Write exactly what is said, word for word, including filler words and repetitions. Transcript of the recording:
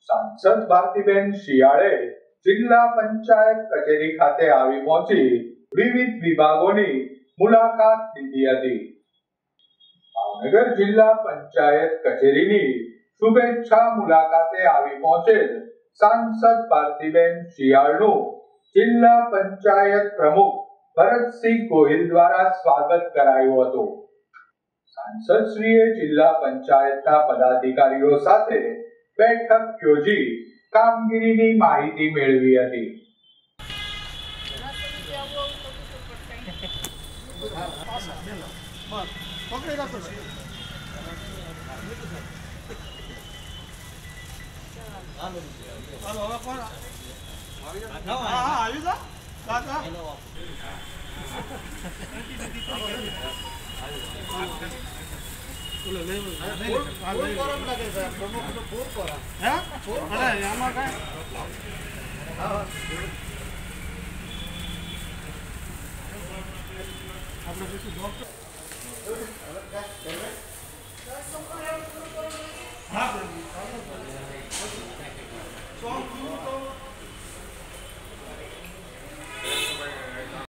सांसद भारतीबेन शियाळे जिल्ला पंचायत कचेरी खाते આવી પહોંચી વિવિધ વિભાગોની મુલાકાત લીધી હતી। ભાવનગર જિલ્લા પંચાયત કચેરીની શુભેચ્છા મુલાકાતે આવી પહોંચેલ सांसद भारतीबेन શિયાળનું જિલ્લા પંચાયત પ્રમુખ ભરતસિંહ ગોહિલ દ્વારા સ્વાગત કરાયું હતું। સાંસદશ્રીએ જિલ્લા પંચાયતના પદાધિકારીઓ સાથે બેઠક યોજી કામગીરીની માહિતી મેળવી હતી। આપણે